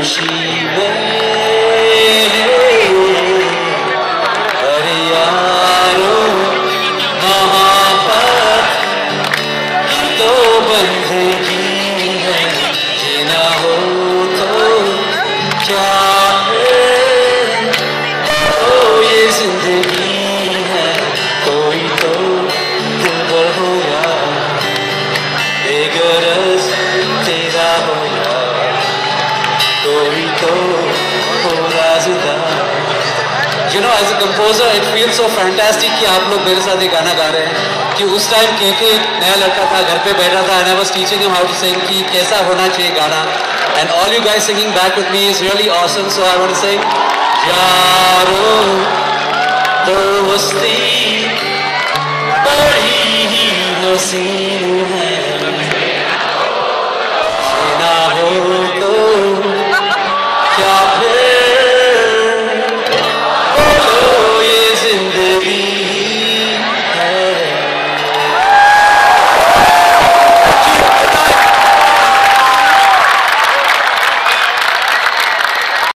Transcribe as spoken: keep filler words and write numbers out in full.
खामोशी में अरे यारों मोहब्बत तो बंदगी है, जीना हो तो क्या है, तो ये जिंदगी है, कोई तो दिलबर हो या बेगरज तेरा हो या कोई तो हो राज़दा। You know, as a composer, it feels so fantastic कि आप लोग मेरे साथ एक गाना गा रहे हैं। कि उस टाइम के के नया लड़का था, घर पे बैठा था, and I was teaching him how to sing कि कैसा होना चाहिए गाना, and all you guys singing back with me is really awesome. So I want to sing यारों दोस्ती बड़ी ही हसीन